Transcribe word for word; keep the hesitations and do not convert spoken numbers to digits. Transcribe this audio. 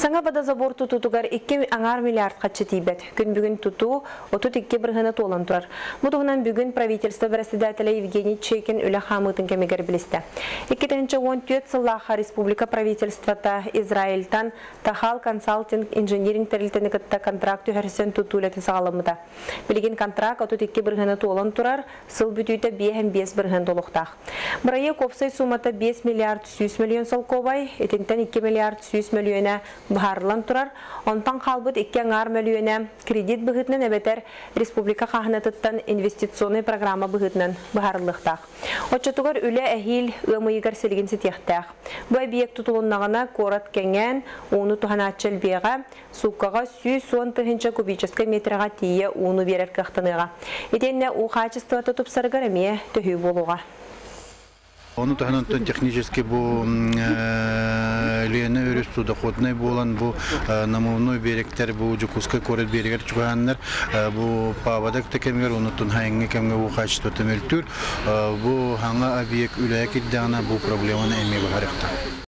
Саңа бада забор тутутугар икки аңар миллиард качы тийбет. Күн бүгүн туту отут икки биргына толон турар. Мудугунан бүгүн правительство председателя Евгений Чекин үле хамытын кемегер билисте. эки миң он төрт сыллаха республика правительствота Израильтан Тахал консалтинг инженеринг терилтенекетта контракт үһәрсен тутулети сагаламыда. Билген контракт отут икки биргына толон турар, сыл бүтүйтө бес биргын толуктак. Бирайы копсай суммата бес миллиард жүз миллион солкобай, этинтен икки миллиард жүз миллиона бахарлан турар, онтан қалбыт икки аңар миллиона кредит быгытнан эбетер республика каханатыттан инвестиционный программа быгытнан бахарлыктак. Отчотугар үле эхил ымыйгар селигин сетехтак. Бу объект тутулуннагына корат кеңен, уну туханачыл бега, суккага жүз он тысяча кубический метрга тие уну берер кахтыныга. Этенне у качество тутуп саргар эме төһү болуга. Onu da технически bu liyene örüstü doходной болан bu намовной беректер bu жукуска корет берегер чуганнар bu павадак текемер онутун хайңге кемге bu качество темелтүр bu ханга объект үлек иддана bu проблеманы эме барыкта.